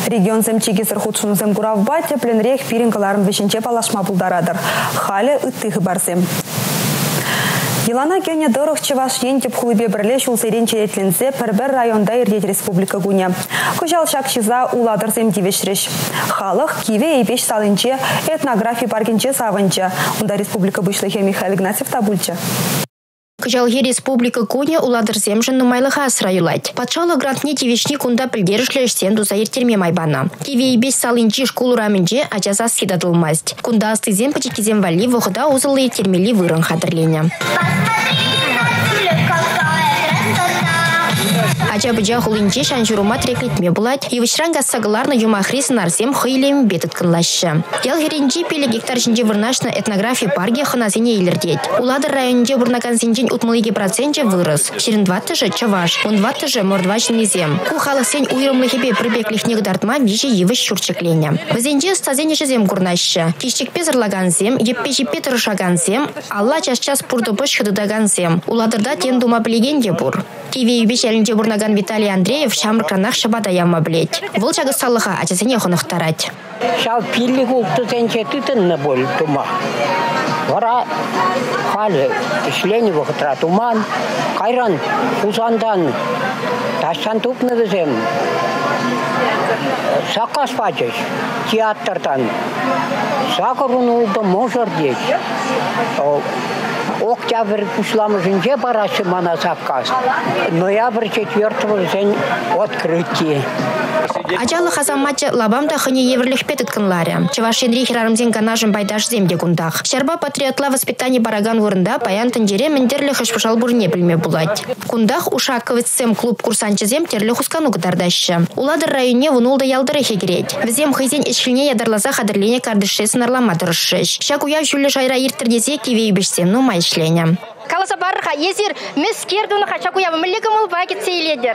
Регион земчигесір худшынызым куравбатя пленрех пиринкаларым вешенче палашма булдарадыр. Халі ыттығы барсем. Елана кене дырық чеваш ентеп хулыбе бірле шулсерен черетленсе пірбір районда ирдет республика гуне. Кожал шакшиза уладыр земдивешреш. Халық киве епеш салынче этнография паркенче савынче. Унда республика бұшлыхе Михаил Игнатьев табульче. Кыжалге республика куне уладыр земжін нумайлыға асыра юлать. Патшалы грантне тивешни кунда пілдерішлерштен дузайыр терме майбана. Киве ебеш салынчи школу раменже ачаса схидадылмасть. Кунда асты зем пачеки зем вали вғыда узылы термели вырын хадырлене. Ача-быджа хулинче шанжурума треклетме булать, и вышранга сагаларна юмахрис нарсем хыйлем бетет кынлашы. Ел херенчи пеле гектар жинже вырнашна этнография парге ханазине илердеть. Уладыр районде вырнакан сенчен утмылыги проценте вырос. Шерен 20 чаваш, он 20 мордвачный зем. Кухала сень уйрымлы хебе прибеклих дартма вижи евыш шурчеклене. Вазенче стазене зем курнашы. Кищик пезырлаган зем, еппечи петрушаган зем, алла час-час пурдобыш хыдыдаган зем. Уладырда тен дума плегенде бур. Киве юбеш әлінде бурнаган Виталий Андреев шамркранах шабада ямма блеть. Волчага салыха ачасене хонахтарать. Шал пилли гулту зенче тытынны боль тума. Вара халі ішлені вғытра туман, қайран узандан таштан тупны зем. Сақас пачеш театрдан. Сақырын улды можыр деш. Октябрь пушламы жинже барашы мана заказ. Ноябрь 4-го зен открытие. Ачалы хазамачы лабамда хыне еврлих петытканларе. Чевашен рихерарымзен канажын байдаш земде кундах. Щарба патриотла воспитание бараган вырында паян тендере мендерлі хышпышал бурне білме булать. Кундах ушаковец сем клуб курсанчы зем терлі хускану гытардашы. Уладыр районе вунулда ялдыры хегереть. Взем хызен ешкілне ядарлаза хадырлене кардышесын арлама дырышыш. Щак уяв жүлі шайра иртірдесе кивей бішсем ну майшлене. Каласа барыха езір мескердуны хачак уяв мүлігім ұл бакет сейледер.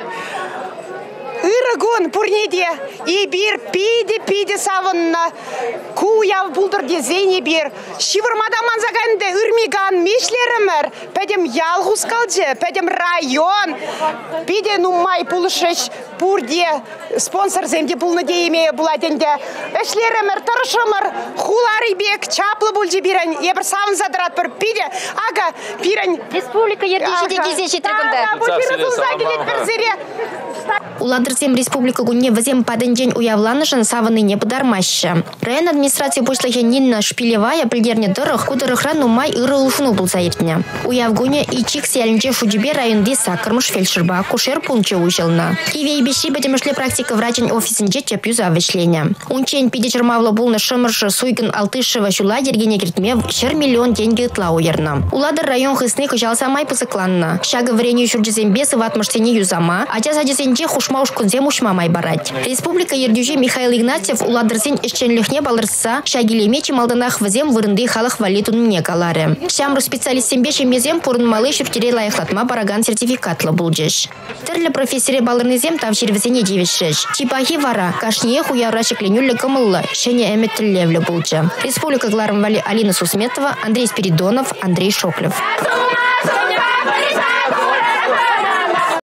Ирагон пурнеде и бир пиде савынна куяв булдыр дезене бир шивырмадаман заганде үрмиган мешлеремер педем ялгус калже педем район пиде нумай пулышыш пурде спонсор земде пулны дейме буладенде эшлеремер тарышымыр хулары бек чаплы булже бирен ебір савын задырат бір пиде ага бирен республика ердешеде дезеші трегунда Уладырсем республика гуне вазем паденжен уявланышын савыны не подармашы. Район администрация пошлахе Нинна Шпилевая пілдерне дырых кудырыхран нумай ыры улшыну был заиртне. Уяв гуне и чик сялінче шудебе районде сакырмыш фельдшерба кушер пунче ужылна. Киве и беши бетемышле практика врачен офисенче чапюза вышлене. Унчень пиде чермавла булны шымыршы суйгын алтышева шула дергене кертме шер миллион деньги ытла уерна. Уладыр район хысны кыжал самай пысыкланна. Щага вреню шурджезембесы ватмыштене юзама, ача садесенче хушма ушкунзем ушмамай барать. Республика ердюже Михаил Игнатьев уладырсен ишченлихне балырса шагилемечи малданах вазем вырынды халах валитун мне каларе. Шамру специалистем бешем мезем пурын малы шуртире лайхлатма бараган сертификатла булджеш. Терлі профессоре балырнызем тавшир вазене девешеш. Чипахи вара кашние хуяра шекленюлі кымылла шене эметтіллевлі булджа. Республика Гларым Вали Алина Сусметова, Андрей Спиридонов, Андрей Шоклев.